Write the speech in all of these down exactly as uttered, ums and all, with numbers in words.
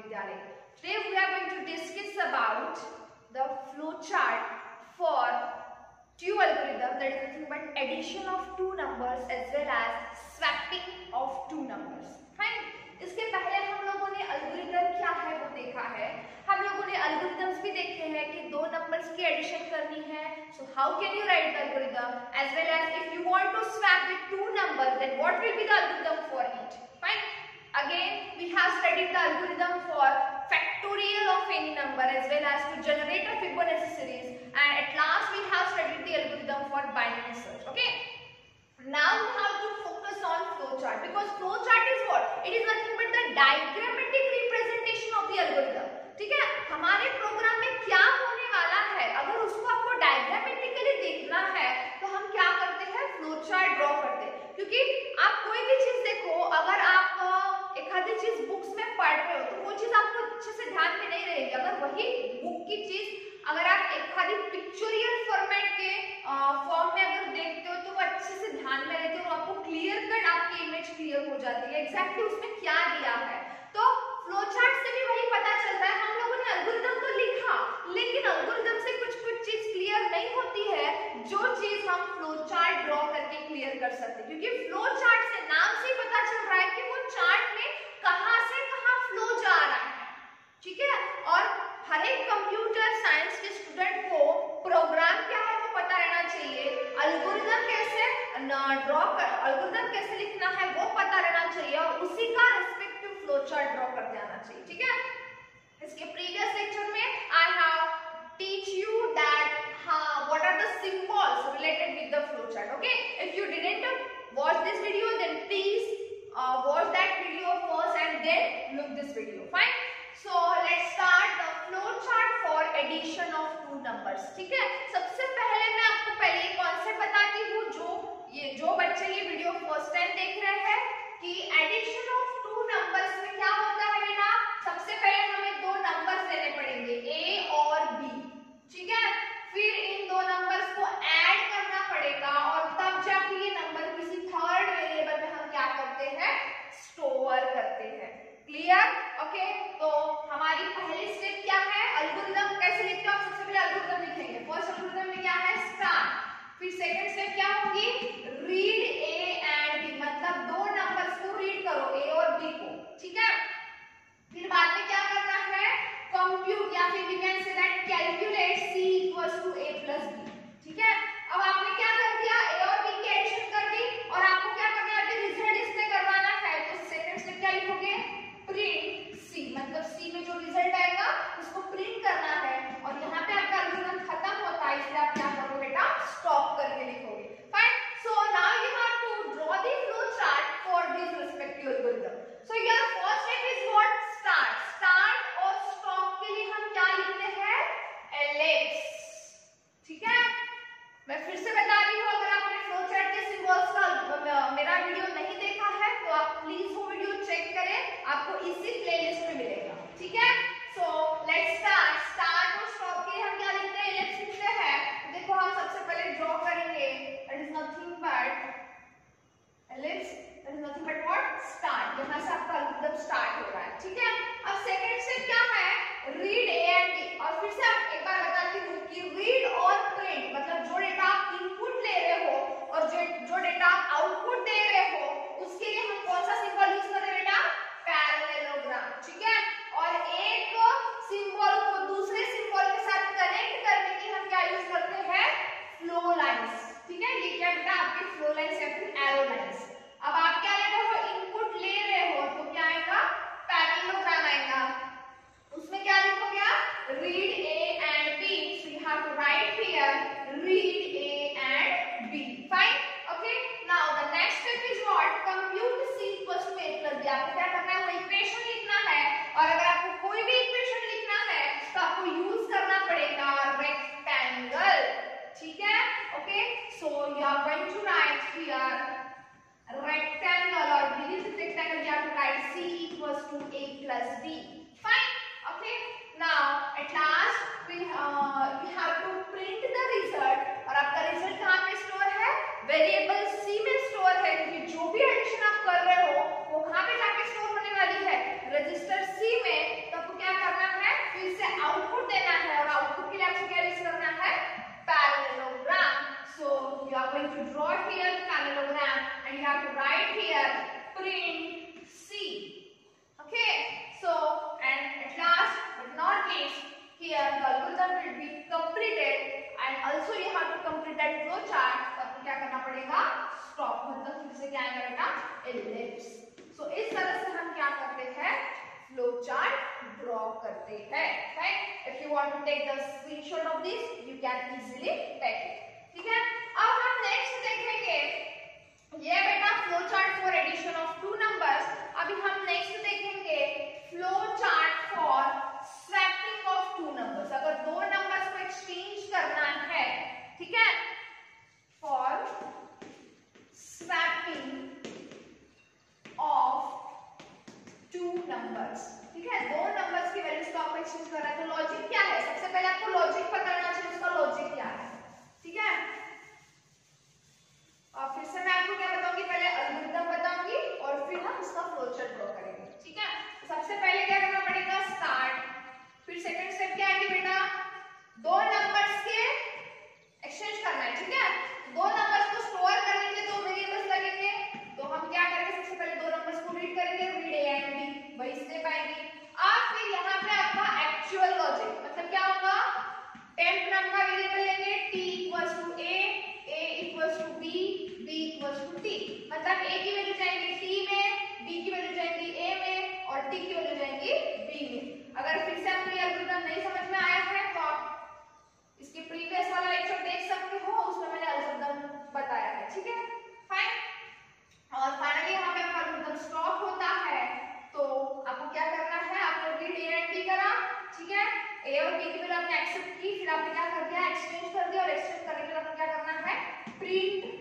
Vidyalaya. Today we are going to discuss about the flow chart for two algorithm, that is nothing but addition of two numbers as well as swapping of two numbers. Fine. इसके पहले हम लोगों ने algorithm क्या है वो देखा है. हम लोगों ने algorithms भी देखे हैं कि दो numbers की addition करनी है. So how can you write the algorithm, as well as if you want to swap with two numbers, then what will be the algorithm for it? Fine. Again, we have studied the algorithm for factorial of any number as well as to generate a Fibonacci series, and at last we have studied the algorithm for binary search. Okay. Now we have to focus on flowchart, because flowchart is what? It is nothing but the diagrammatic representation of the algorithm. ठीक है, हमारे programme में क्या होने वाला है, अगर उसको आपको डायग्रामेटिकली देखना है तो हम क्या करते हैं, फ्लोचार्ट ड्रॉ करते हैं. क्योंकि आप कोई भी चीज देखो, अगर आप एक आधी चीज बुक्स में पढ़ रहे हो तो वो चीज आपको अच्छे से ध्यान में नहीं रहेगी. अगर वही बुक की चीज अगर आप एक आधी पिक्चोरियल फॉर्मेट के फॉर्म में अगर देखते हो तो वो अच्छे से ध्यान में रहती है और आपको क्लियर कट आपकी इमेज क्लियर हो जाती है एग्जैक्टली उसमें क्या दिया है. तो फ्लोचार्ट से भी वही पता चलता है. हम लोगों ने एल्गोरिथम तो लिखा, लेकिन एल्गोरिथम से कुछ कुछ चीज क्लियर नहीं होती है जो चीज हम फ्लोचार्ट ड्रॉ करके क्लियर कर सकते हैं. क्योंकि फ्लोचार्ट से नाम से पता चल रहा है कि वो चार्ट में कहां से कहां फ्लो जा रहा है. ठीक है, और हर एक कंप्यूटर साइंस के स्टूडेंट को प्रोग्राम क्या है वो पता रहना चाहिए, एल्गोरिथम कैसे ड्रॉ कर एल्गोरिथम कैसे लिखना है वो पता रहना चाहिए, और उसी का रिस्पेक्टिव फ्लोचार्ट ड्रॉ कर देना चाहिए. ठीक है, इसके प्रीवियस लेक्चर में I have teach you that what are the symbols related with the flowchart. Okay, if you didn't watch this video then please watch that video first and then look this video. Fine. So let's start the flow chart for addition of two numbers. ठीक है, सबसे पहले मैं आपको पहले एक concept बताती हूँ. जो ये जो बच्चे ये वीडियो फर्स्ट टाइम देख रहे हैं कि एडिशन ऑफ टू नंबर्स में क्या होता है बेटा. सबसे पहले हमें दो नंबर्स लेने पड़ेंगे, ए और बी. ठीक है, फिर इन दो नंबर्स को ऐड करना पड़ेगा और तब जाके ये नंबर किसी थर्ड वेरिएबल में हम क्या करते हैं, स्टोर करते हैं. क्लियर? ओके, तो हमारी पहली स्टेप क्या है, एल्गोरिथम कैसे लिखते हो. सबसे पहले एल्गोरिथम लिखेंगे. फर्स्ट एल्गोरिथम में क्या है, स्टार्ट. फिर सेकंड स्टेप क्या होगी, रीड ए एंड बी, मतलब दो नंबर्स को रीड करो, ए और बी को. ठीक है, फिर बाद में क्या करना है, कंप्यूट या फिर we can say that calculate c equals to a plus b. ठीक है, अब आपने क्या कर दिया, ए और बी की एडिशन कर दी और आपको क्या करना है, अभी रिजल्ट इसमें करवाना है. तो सेकंड स्टेप क्या लिखोगे, प्रिंट सी, मतलब सी में जो रिजल्ट आएगा उसको प्रिंट करना है. और यहाँ पे आपका एल्गोरिथम खत्म होता है, इसलिए आप क्या करोगे बेटा, स्टॉप करके लिखोगे. Fine. So now you have to draw the flow chart for this respective algorithm. So your first step is what, start. Start और स्टॉप के लिए हम क्या लिखते हैं, एलिप्स. ठीक है, मैं फिर से बता रही हूँ, अगर आपने फ्लो चार्ट के सिंबल्स का मेरा वीडियो नहीं देखा है तो आप प्लीज वो वीडियो चेक करें, आपको इसी प्लेलिस्ट में मिलेगा. ठीक है, सो लेट्स स्टार्ट. स्टार्ट और स्टॉप के हम क्या लिखते हैं, एलिप्स लिखते हैं. तो देखो हम सबसे पहले ड्रॉ करेंगे, it is nothing but ellipse, it is nothing but what, start. यहां से आपका एल्गोरिथम स्टार्ट हो रहा है. ठीक है, अब सेकंड स्टेप क्या है, रीड ए एंड बी. और फिर से आप एक बार बताती हूँ कि रीड और प्रिंट, मतलब जो डेटा आप इनपुट ले रहे हो और जो जो डेटा आप आउटपुट दे रहे हो उसके लिए हम कौन सा सिंबल यूज कर रहे हैं बेटा, पैरेललोग्राम. ठीक है, और एक सिंबल को दूसरे सिंबल के साथ कनेक्ट करने के हम क्या यूज करते हैं, फ्लो लाइंस. ठीक है, ये क्या बेटा, आपकी फ्लो लाइंस या फिर एरो लाइंस. अब आप क्या ले रहे हो, इनपुट ले रहे हो तो क्या आएगा, पैरेललोग्राम आएगा. उसमें क्या लिखोगे आप, read a and b. So you have to write here read a and b. Fine. Okay, now the next step is what, compute c equals to a plus b. आपको क्या करना है, वो इक्वेशन लिखना है, और अगर आपको कोई भी इक्वेशन लिखना है तो आपको यूज करना पड़ेगा रेक्टेंगल. ठीक है, okay, so you are going to write here rectangle, और with this rectangle you have to write c equals to a plus b. Fine. Okay, now at last we uh, we have to print the result. और आपका result कहाँ पे store है, variable सी में store है. क्योंकि जो भी एडिशन आप कर रहे हो वो कहाँ पे जाके स्टोर होने वाली है, रजिस्टर सी में. तो करते हैं, right? If you want to take the screenshot of this you can easily take it, ठीक है? अब हम नेक्स्ट देखेंगे, ये बेटा flow chart for addition of two numbers. अभी हम नेक्स्ट देखेंगे flow chart for swapping of two numbers. अगर दो नंबर्स को एक्सचेंज करना है, ठीक है, for swapping of two numbers, ठीक है, दो नंबर्स की वैल्यूज को आपको एक्सचेंज करना है, तो लॉजिक क्या है? सबसे पहले आपको लॉजिक पकड़ना चाहिए, उसका लॉजिक क्या है, ठीक है? और फिर से मैं आपको क्या बताऊंगी, पहले एल्गोरिथम बताऊंगी और फिर हम इसका फ्लो चार्ट ड्रॉ करेंगे, ठीक है? सबसे पहले क्या करना पड़ेगा, स्टार्ट, फिर सेकंड स्टेप क्या है बेटा, दो नंबर्स के एक्सचेंज करना है, ठीक है? दो नंबर्स को स्टोर करने के दो वेरिएबल्स लगेंगे, तो हम क्या करेंगे, सबसे पहले दो नंबर्स को रीड करेंगे, रीड ए एंड बी, वही स्टेप आएगी। अब फिर यहाँ पे आपका एक्चुअल लॉजिक, मतलब क्या होगा, टेम्प नाम का वेरिएबल लेंगे, t equals to a, a equals to b, b equals to t, मतलब a की वैल्यू जाएंगी t में, b की वैल्यू जाएंगी a में और t की वैल्यू जाएंगी b में। अगर फिर से आपको ये एल्गोरिथम नहीं समझ में आया है तो आप इसके प्रीवियस वाला लेक्चर देख सकते हो, उसमें मैंने एल्गोरिथम बताया है, ठीक है, फाइन। और फाइनली यहाँ पे आपका एल्गोरिथम स्टॉप होता है, तो आपको क्या करना है, आपने रीड ए एंड टी करा, ठीक है, ए और बी की वैल्यू आपने एक्सेप्ट की, फिर आपने क्या कर दिया, एक्सचेंज कर दिया, और एक्सचेंज करने के लिए आपको क्या करना है, प्रिंट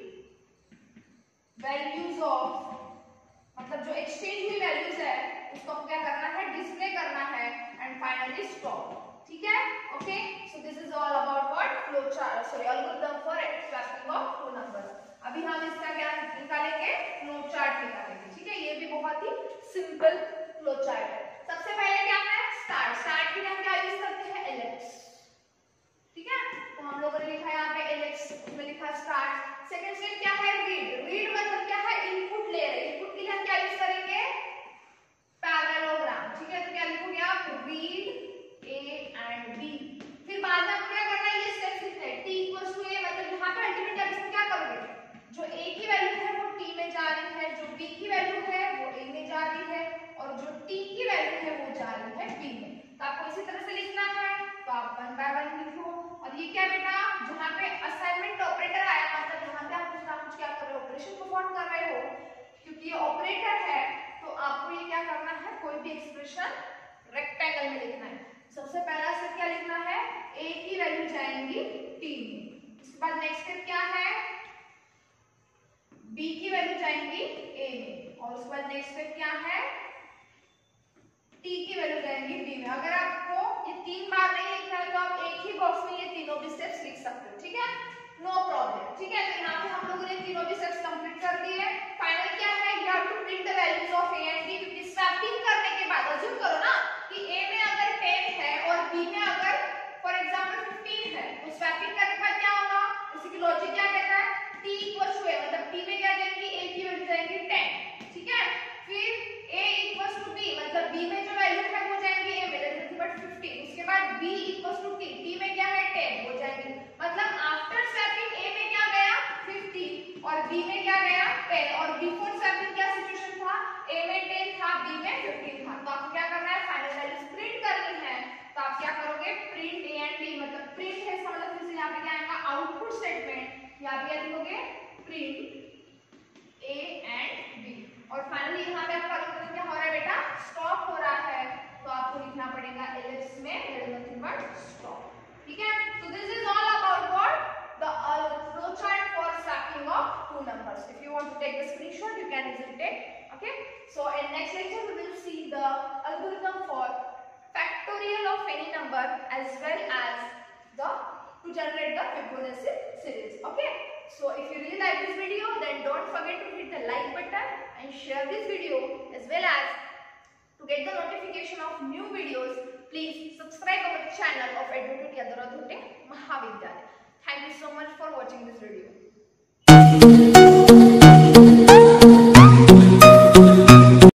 वैल्यूज ऑफ, मतलब जो एक्सचेंज हुई वैल्यूज है उसको आपको क्या करना है, डिस्प्ले करना है, एंड फाइनली स्टॉप, ठीक है? Okay, so this is all about what, flow chart, sorry algorithm for swapping of two numbers. अभी हम इसका क्या निकालेंगे, फ्लो चार्ट निकालेंगे, ठीक है? ये भी बहुत ही सिंपल फ्लो चार्ट है। सबसे पहले क्या है, स्टार्ट, स्टार्ट के लिए हम क्या यूज करते हैं, एलिप्स, ठीक है? तो हम लोगों ने लिखा यहाँ पे एलिप्स, उसमें लिखा स्टार्ट। सेकंड स्टेप क्या है, रीड, रीड मतलब क्या है, इनपुट ले रहे, इनपुट के लिए हम क्या यूज करेंगे, पैरेललोग्राम, ठीक है? तो क्या लिखोगे आप, रीड ए एंड बी, फिर बाद में आपको क्या करना है, ये स्टेप्स लिखने हैं, t इक्वल्स टू a, मतलब यहाँ पे अल्टीमेटली आप इसमें क्या करोगे, जो a की वैल्यू है वो t में जा रही है, जो b की वैल्यू है वो a में जा रही है, और जो t की वैल्यू है वो जा रही है b में। तो आपको इसी तरह से लिखना है, तो आप वन बाय वन लिखो। और ये क्या बेटा, जहाँ पे असाइनमेंट ऑपरेटर आया, मतलब जहाँ पे आप कुछ ना कुछ क्या कर रहे हो, ऑपरेशन परफॉर्म कर रहे हो, क्योंकि ये ऑपरेटर है, तो आपको ये क्या करना है, कोई भी एक्सप्रेशन रेक्टेंगल में लिखना है। सबसे पहला स्टेप क्या लिखना है, a की वैल्यू जाएंगी t में, उसके बाद नेक्स्ट स्टेप क्या है, b की वैल्यू जाएंगी a में, और उसके बाद नेक्स्ट स्टेप क्या है, t की वैल्यू जाएंगी b में। अगर आपको ये तीन बार नहीं लिखना है तो आप एक ही बॉक्स में ये तीनों भी स्टेप्स लिख सकते हो, ठीक है, नो प्रॉब्लम, ठीक है? तो यहाँ पे हम लोगों ने तीनों भी स्टेप्स कंप्लीट कर दिए। फाइनल क्या है, you have to print the values of a and b, क्योंकि स्वैपिंग करने के बाद अज्यूम करो ना कि a में अगर टेन है और b में अगर फॉर एग्जांपल फिफ्टीन है, तो स्वैपिंग करने के बाद क्या होगा, इसी की लॉजिक क्या कहता है, t इक्वल्स टू a, मतलब t में क्या जाएंगी, a की वैल्यू जाएंगी टेन, ठीक है, फिर a इक्वल्स टू b, मतलब b में जो वैल्यू है वो जाएंगी a में, दैट इज बट फिफ्टीन, उसके बाद b equals to t, t में क्या है टेन, वो जाएंगी, मतलब आफ्टर स्वैपिंग a में क्या गया फिफ्टीन और b में क्या गया टेन, और बिफोर स्वैपिंग क्या सिचुएशन था, a में टेन था, b में फिफ्टीन था। तो आपको क्या करना है, फाइनल वैल्यूज प्रिंट करनी है, तो आप क्या करोगे, प्रिंट a एंड b, मतलब प्रिंट है इसका मतलब फिर से यहाँ पे क्या आएगा, आउटपुट स्टेटमेंट, यहाँ पे क्या लिखोगे, प्रिंट a एंड b, और फाइनली यहाँ पे आपका एल्गोरिथम क्या हो रहा है बेटा, स्टॉप हो रहा है, तो आपको लिखना पड़ेगा एलिप्स में, there is nothing but stop, ठीक है? So this is all about what, the uh, flow chart for swapPing of two numbers. If you want to take the screenshot, you can easily take. Okay. So in next lecture we will see the algorithm for factorial of any number as well as the to generate the Fibonacci series. Okay. So if you really like this video, then don't forget to hit the like button and share this video, as well as to get the notification of new videos. Please subscribe our channel of Advocate Yadavara Dhute Mahavidyalaya. Thank you so much for watching this video.